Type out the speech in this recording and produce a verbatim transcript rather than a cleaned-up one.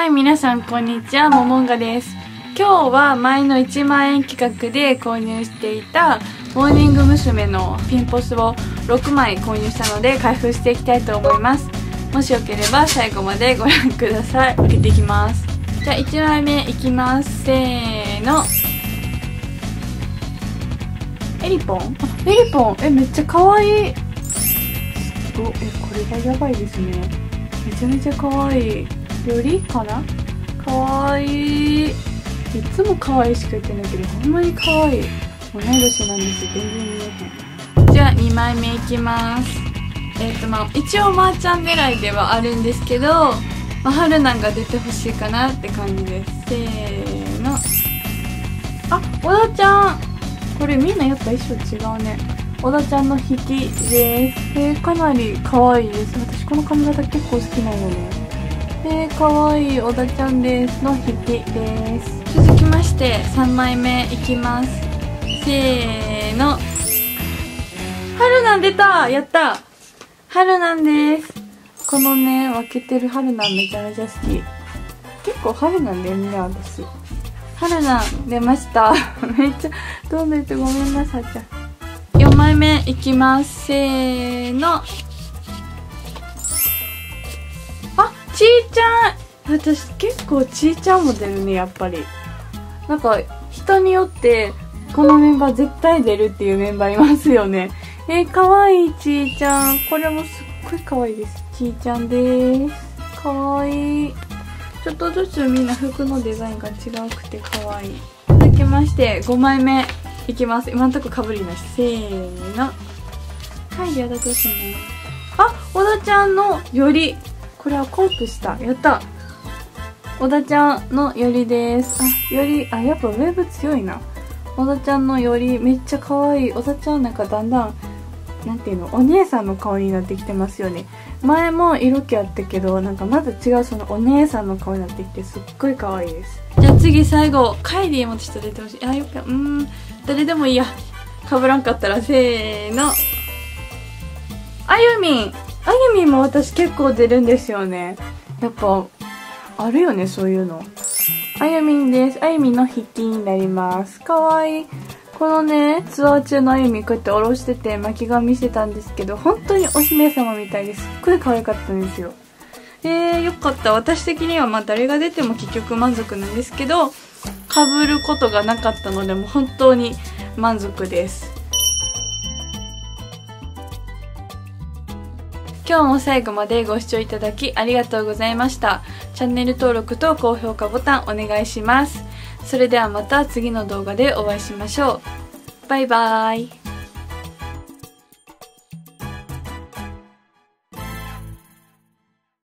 はい、皆さんこんにちは、ももんがです。今日は前のいちまんえん企画で購入していたモーニング娘。のピンポスをろくまい購入したので開封していきたいと思います。もしよければ最後までご覧ください。開けていきます。じゃあいちまいめいきます。せーの。エリポン？あ、エリポン、え、めっちゃかわいい。すごい、え、これがやばいですね。めちゃめちゃかわいい。よりかな？かわいい。いつもかわいいしか言ってないけど、ほんまにかわいい。同い年なんですよ、全然見えへん。じゃあにまいめいきます。えっ、ー、とまあ一応まーちゃん狙いではあるんですけど、まあ、春菜が出てほしいかなって感じです。せーの。あ、小田ちゃん、これみんなやっぱ衣装違うね。小田ちゃんの引きです。えー、かなり可愛いです。私この髪型結構好きなのね。えー、かわいい小田ちゃんですの引きです。続きましてさんまいめいきます。せーの。春菜出た、やった。春菜です。このね分けてる春菜めちゃめちゃ好き。結構春菜だよね、私。春菜出ました。めっちゃ飛んでてごめんなさい。じゃあよんまいめいきます。せーの。ちーちゃん、私結構ちーちゃんも出るね、やっぱり。なんか人によってこのメンバー絶対出るっていうメンバーいますよね。えー、かわいいちーちゃん。これもすっごいかわいいです。ちーちゃんでーす。かわいい。ちょっとずつみんな服のデザインが違くてかわいい。続きましてごまいめいきます。今んとこかぶりなし。せーの。はい、やだとします。あ、小田ちゃんのより。これはコープした。やった。小田ちゃんのよりです。あ、より、あ、やっぱウェーブ強いな。小田ちゃんのよりめっちゃ可愛い。小田ちゃんなんかだんだん、なんていうの、お姉さんの顔になってきてますよね。前も色気あったけど、なんかまだ違うそのお姉さんの顔になってきてすっごい可愛いです。じゃあ次最後、カイリーもちょっと出てほしい。あ、よく、うーん、誰でもいいや。被らんかったら、せーの。あゆみん。あゆみんも私結構出るんですよね。やっぱあるよね、そういうの。あゆみんです。あゆみんの筆記になります。かわいい。このねツアー中のあゆみんこうやって下ろしてて巻き髪してたんですけど、本当にお姫様みたいですっごい可愛かったんですよ。えー、よかった。私的にはまあ誰が出ても結局満足なんですけど、被ることがなかったのでもう本当に満足です。今日も最後までご視聴いただきありがとうございました。チャンネル登録と高評価ボタンお願いします。それではまた次の動画でお会いしましょう。バイバーイ。